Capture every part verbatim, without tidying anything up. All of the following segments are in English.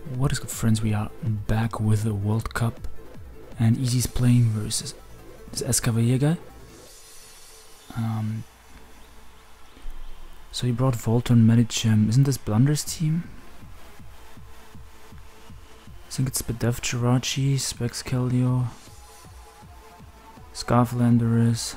What is good, friends? We are back with the World Cup, and Easy's playing versus this Escavalier guy. Um, so he brought Volton, Medicem. Isn't this Blunder's team? I think it's Bedev, Jirachi, Spexcalio, Scarflanderus,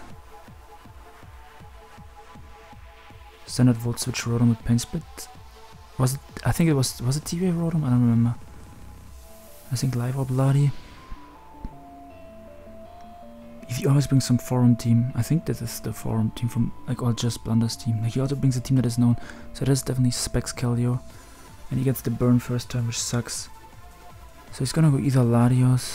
Standard Volt Switch Rotom with Pain Split. Was it? I think it was. Was it T-Wave Rotom? I don't remember. I think Live or Bloody. If he always brings some forum team, I think that is the forum team from like or just Blunder's team. Like he also brings a team that is known, so that is definitely Spexcalio, and he gets the burn first turn, which sucks. So he's gonna go either Latios.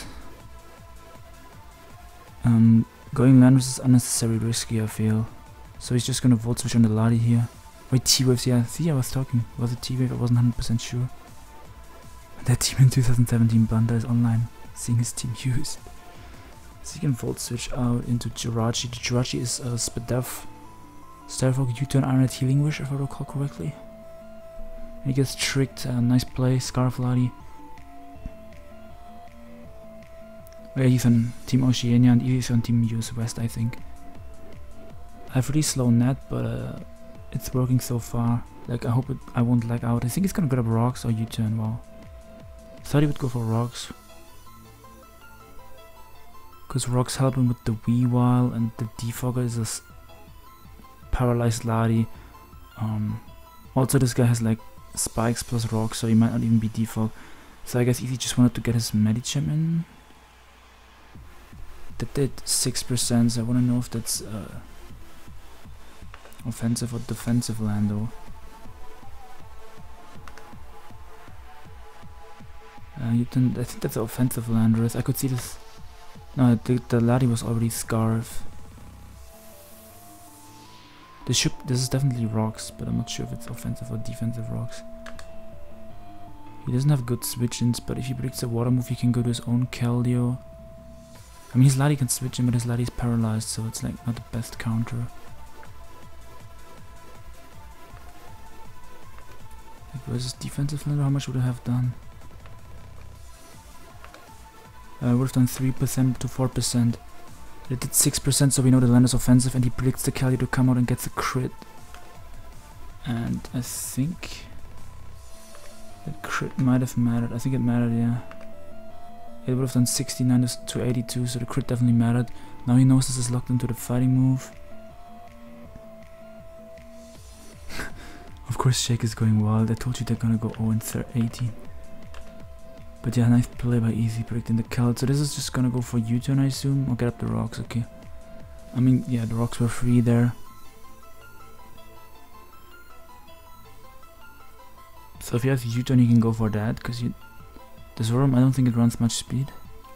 Um, going Landorus is unnecessarily risky, I feel. So he's just gonna Volt Switch on the Lati here. Wait, T-Waves, yeah, see, I was talking. Was it T-Wave? I wasn't one hundred percent sure. That team in two thousand seventeen, Blunder is online, seeing his team used. So he can Volt Switch out into Jirachi. The Jirachi is uh, Spadef, Starfog, U-turn, Iron Healing Wish, if I recall correctly. And he gets tricked, uh, nice play, Scarf Lati. Oh yeah, he's on Team Oceania and he's on Team U S West, I think. I have really slow net, but uh, it's working so far. Like, I hope it, I won't lag out. I think he's gonna grab Rocks or U-turn. Wow. Thought he would go for Rocks. Because Rocks help him with the Weavile, and the Defogger is a s paralyzed Lati. Um, also, this guy has like Spikes plus Rocks, so he might not even be Defog. So I guess Easy just wanted to get his Medicem in. That did six percent, so I wanna know if that's uh, offensive or defensive Lando. Uh, you didn't, I think that's the offensive Landorus. I could see this. No, the, the Lati was already Scarf. This should, this is definitely Rocks, but I'm not sure if it's offensive or defensive Rocks. He doesn't have good switch-ins, but if he predicts a water move, he can go to his own Keldeo. I mean, his Lati can switch in, but his Lati is paralyzed, so it's like not the best counter. Like versus defensive Lando, how much would I have done? I uh, would have done three percent to four percent. It did six percent, so we know the Lando's offensive, and he predicts the Keldeo to come out and gets a crit. And I think that crit might have mattered. I think it mattered, yeah. It would have done sixty-nine to eighty-two, so the crit definitely mattered. Now he knows this is locked into the fighting move. Of course, Shake is going wild. I told you they're gonna go oh and eighteen. But yeah, nice play by Easy, predicting the Keld. So this is just gonna go for U-turn, I assume, or get up the Rocks. Okay. I mean, yeah, the Rocks were free there. So if he has U-turn, he can go for that, because you. The Zorum, I don't think it runs much speed.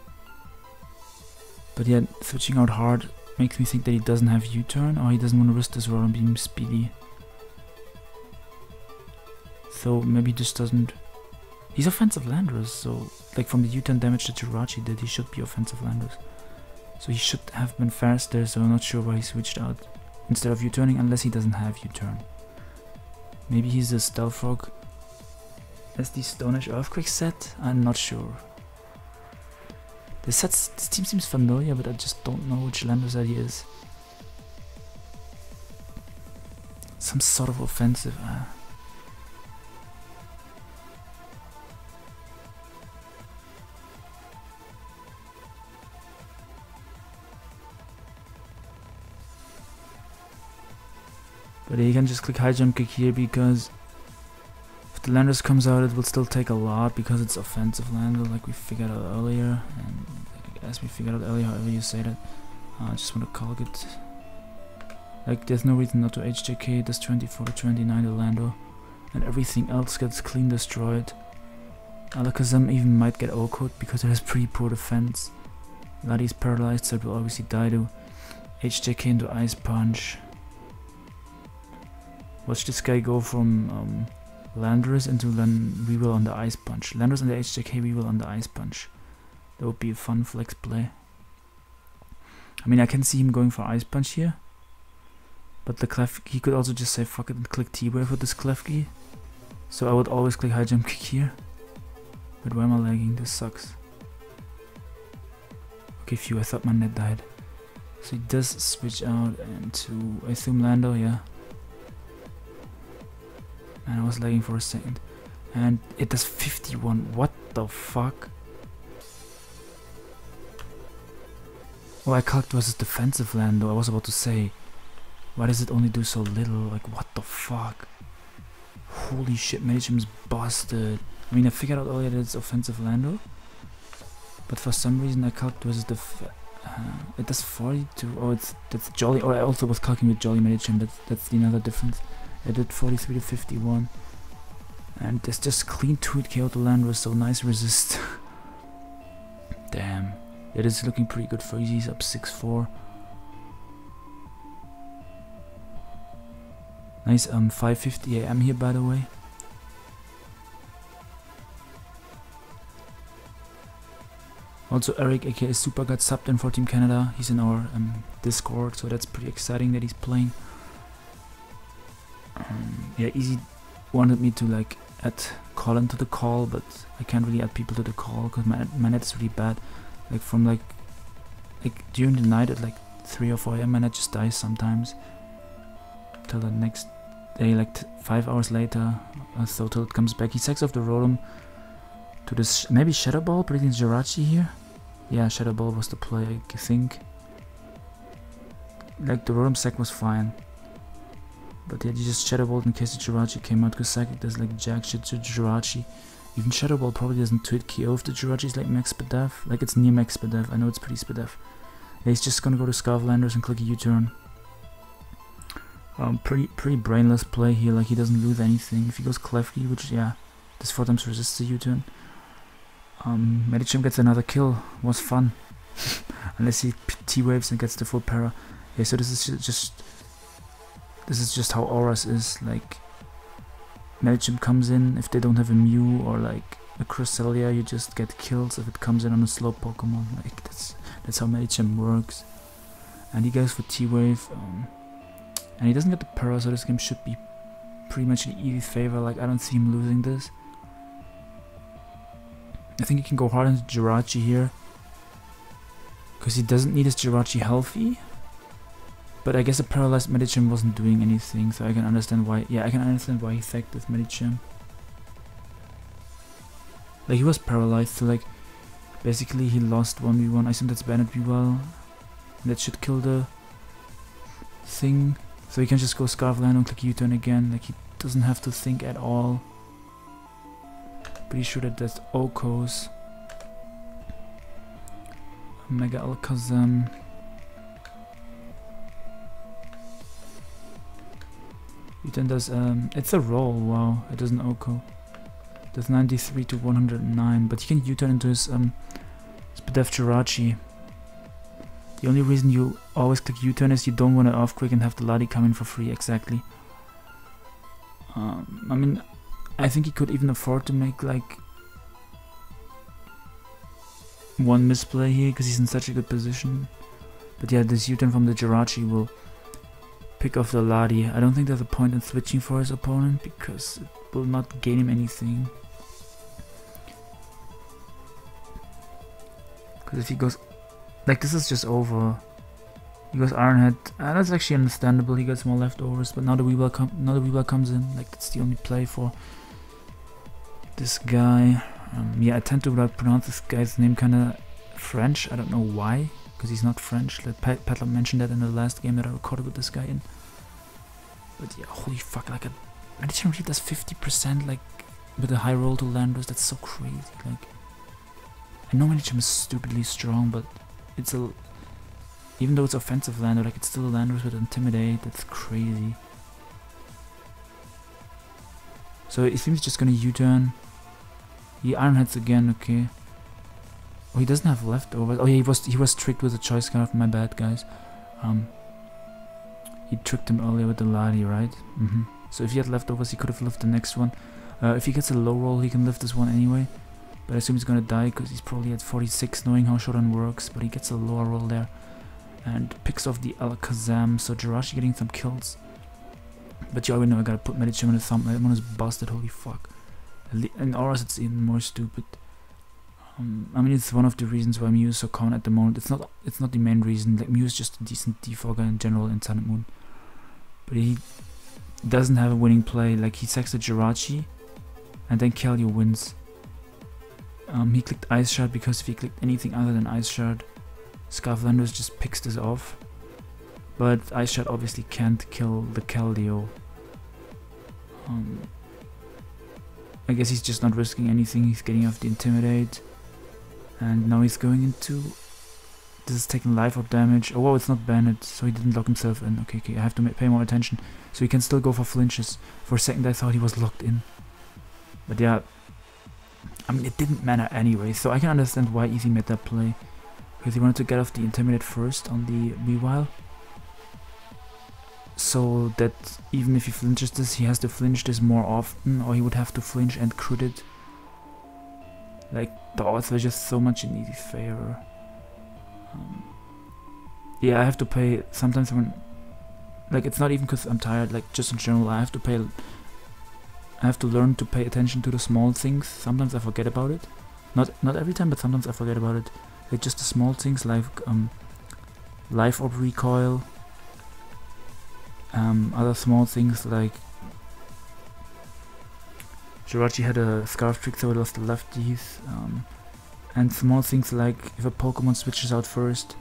But yeah, switching out hard makes me think that he doesn't have U-turn, or he doesn't want to risk the Zorum being speedy. So maybe he just doesn't... He's offensive Landorus, so like from the U-turn damage that Jirachi did, he should be offensive Landorus. So he should have been faster, so I'm not sure why he switched out instead of U-turning, unless he doesn't have U-turn. Maybe he's a Stealth Frog. As the Stone Ash Earthquake set? I'm not sure. This, sets, this team seems familiar, but I just don't know which Landorus that he is. Some sort of offensive. Uh. But you can just click High Jump Kick here because if the Landorus comes out, it will still take a lot because it's offensive Lando, like we figured out earlier, and as we figured out earlier, however you say that. Uh, I just want to call it. Like, there's no reason not to H J K. It does twenty-four to twenty-nine to Lando, and everything else gets clean destroyed. Alakazam even might get O-code because it has pretty poor defense. Lati is paralyzed, so it will obviously die to H J K into Ice Punch. Watch this guy go from um, Landorus into Lan Weavile on the Ice Punch. Landorus and the H J K Weavile on the Ice Punch. That would be a fun flex play. I mean, I can see him going for Ice Punch here. But the Clef, he could also just say fuck it and click T-Wave with this Klefki. So I would always click High Jump Kick here. But why am I lagging? This sucks. Okay, phew, I thought my net died. So he does switch out into, I assume, Lando, yeah. And I was lagging for a second. And it does fifty-one. What the fuck? Oh, I calced versus defensive Lando. I was about to say, why does it only do so little? Like, what the fuck? Holy shit, Medichim's busted. I mean, I figured out earlier that it's offensive Lando. But for some reason, I calced versus def uh, it does forty-two. Oh, it's that's Jolly. Oh, I also was calcing with Jolly Medichim. That's that's the another difference. I did forty-three to fifty-one. And there's just clean two hit K O to Landorus, so nice resist. Damn. It is looking pretty good for Easy. He's up six four. Nice um five fifty A M here, by the way. Also Eric aka Super got subbed in for Team Canada. He's in our um, Discord, so that's pretty exciting that he's playing. Um, yeah, Easy wanted me to like add Colin to the call, but I can't really add people to the call because my my net is really bad. Like from like like during the night at like three or four A M my net just dies sometimes. Till the next day, like t five hours later, uh, so till it comes back. He sacks off the Rotom to this, maybe Shadow Ball, but it's Jirachi here. Yeah, Shadow Ball was the play, I think. Like the Rotom sack was fine. But yeah, you just Shadow Ball in case the Jirachi came out, because Psychic does like jack shit to Jirachi. Even Shadow Ball probably doesn't two hit K O if the Jirachi is like max Spadef. Like it's near max Spadef, I know it's pretty Spadef. Yeah, he's just gonna go to Scarflanders and click a U-turn. Um, pretty pretty brainless play here, like he doesn't lose anything. If he goes Klefki, which yeah, this four times resists the U-turn. Um, Medichim gets another kill, was fun. Unless he T-waves and gets the full para. Yeah, so this is just this is just how Auras is, like Medichim comes in, if they don't have a Mew or like a Cresselia, you just get kills if it comes in on a slow Pokemon. Like that's that's how Medichim works. And he goes for T-Wave, um, and he doesn't get the Para, so this game should be pretty much in Eevee's favor. Like I don't see him losing this. I think he can go hard into Jirachi here, because he doesn't need his Jirachi healthy. But I guess a paralyzed Medichim wasn't doing anything, so I can understand why. Yeah, I can understand why he sacked this Medichim. Like he was paralyzed, so like basically he lost one v one. I assume that's Bennett be well. That should kill the thing. So he can just go Scarfland and click U-turn again. Like he doesn't have to think at all. Pretty sure that that's Okos. Mega Alakazam. U-turn does um it's a roll, wow, it doesn't Oko. Does ninety-three to one hundred nine, but he can U-turn into his um Spadef Jirachi. The only reason you always click U-turn is you don't want to off quick and have the Ladi come in for free, exactly. Um, I mean, I think he could even afford to make like one misplay here because he's in such a good position. But yeah, this U-turn from the Jirachi will pick off the Ladi. I don't think there's a point in switching for his opponent because it will not gain him anything. Because if he goes like this, is just over. He goes Ironhead. Uh, that's actually understandable. He gets more leftovers, but now the Weavile com now the Weavile comes in. Like that's the only play for this guy. Um, yeah, I tend to like, pronounce this guy's name kind of French. I don't know why, because he's not French. Like Pat Patla mentioned that in the last game that I recorded with this guy in. But yeah, holy fuck! Like a Medichim really does fifty percent like with a high roll to Landorus. That's so crazy. Like I know Medichim is stupidly strong, but it's a even though it's offensive Landorus, like it's still a Landorus with Intimidate. That's crazy. So it seems just gonna U-turn. He Ironheads again, okay. Oh, he doesn't have leftovers. Oh yeah, he was he was tricked with a Choice Scarf. My bad, guys. Um, he tricked him earlier with the Ladi, right? Mm-hmm. So if he had leftovers, he could have lifted the next one. Uh, if he gets a low roll, he can lift this one anyway. But I assume he's gonna die because he's probably at forty-six, knowing how Shodan works. But he gets a lower roll there and picks off the Alakazam. So Jirachi getting some kills. But you already know I gotta put Medichim in the thumbnail. That one is busted. Holy fuck. In Auras, it's even more stupid. Um, I mean, it's one of the reasons why Mew is so common at the moment. It's not. It's not the main reason. Like Mew is just a decent defogger in general in Sun and Moon, but he doesn't have a winning play. Like he sacks the Jirachi, and then Keldeo wins. Um, he clicked Ice Shard because if he clicked anything other than Ice Shard, Scarflanders just picks this off. But Ice Shard obviously can't kill the Keldeo. Um, I guess he's just not risking anything. He's getting off the Intimidate. And now he's going into... This is taking life up damage. Oh, wow, it's not Bennett, so he didn't lock himself in. Okay, okay, I have to pay more attention. So he can still go for flinches. For a second I thought he was locked in. But yeah, I mean, it didn't matter anyway, so I can understand why Easy made that play. Because he wanted to get off the Intimidate first on the Weavile. So that even if he flinches this, he has to flinch this more often, or he would have to flinch and crit it. Like, the odds were just so much in Easy's favor. Um, yeah, I have to pay, sometimes when, like, it's not even because I'm tired, like, just in general, I have to pay, I have to learn to pay attention to the small things. Sometimes I forget about it. Not not every time, but sometimes I forget about it. Like, just the small things, like, um, Life Orb recoil, um, other small things, like, Jirachi had a Scarf Trick, so it was the lefties, um, and small things like if a Pokemon switches out first,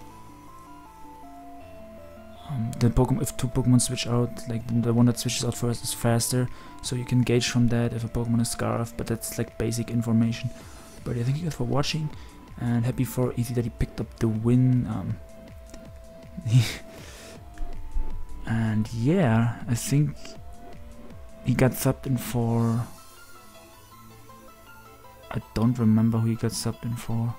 um, the Pokemon, if two Pokemon switch out, like the, the one that switches out first is faster, so you can gauge from that if a Pokemon is Scarf, but that's like basic information. But yeah, thank you guys for watching, and happy for Easy that he picked up the win. Um, and yeah, I think he got subbed in for... I don't remember who he got subbed in for.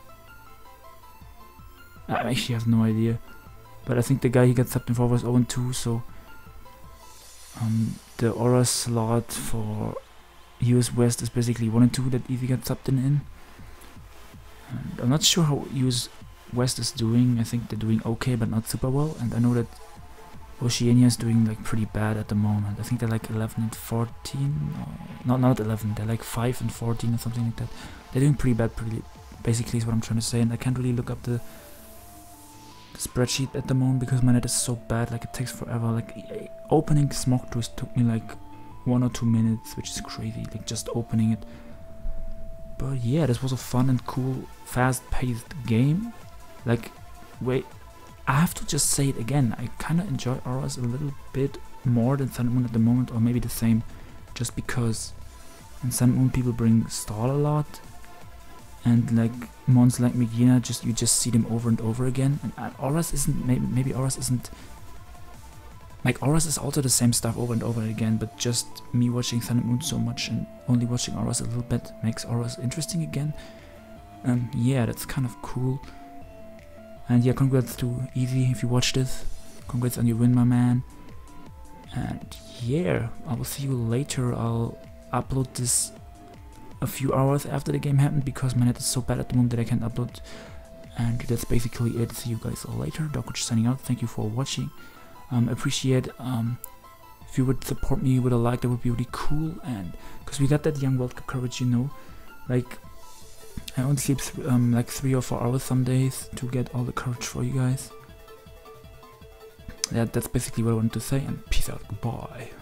I actually have no idea. But I think the guy he got subbed in for was oh and two, so... Um, the Aura slot for U S West is basically one and two that Eevee got subbed in in. And I'm not sure how U S West is doing. I think they're doing okay, but not super well. And I know that Oceania is doing like pretty bad at the moment. I think they're like eleven and fourteen. Or not not eleven. They're like five and fourteen or something like that. They're doing pretty bad. Pretty basically is what I'm trying to say. And I can't really look up the, the spreadsheet at the moment because my net is so bad. Like it takes forever. Like opening Smogdus took me like one or two minutes, which is crazy. Like just opening it. But yeah, this was a fun and cool, fast-paced game. Like, wait. I have to just say it again, I kinda enjoy Auras a little bit more than Sun and Moon at the moment, or maybe the same, just because in Sun and Moon people bring stall a lot, and like mons like Megina, just you just see them over and over again, and uh, Auras isn't, maybe, maybe Auras isn't, like Auras is also the same stuff over and over again, but just me watching Sun and Moon so much and only watching Auras a little bit makes Auras interesting again. Um, yeah, that's kind of cool. And yeah, congrats to Easy if you watched this. Congrats on your win, my man. And yeah, I will see you later. I'll upload this a few hours after the game happened because my net is so bad at the moment that I can't upload. And that's basically it. See you guys all later. Darkwitch signing out. Thank you for watching. Um, appreciate um, if you would support me with a like, that would be really cool. And because we got that young World Cup coverage, you know, like. I only sleep th um, like three or four hours some days to get all the coverage for you guys. Yeah, that's basically what I wanted to say, and peace out, goodbye.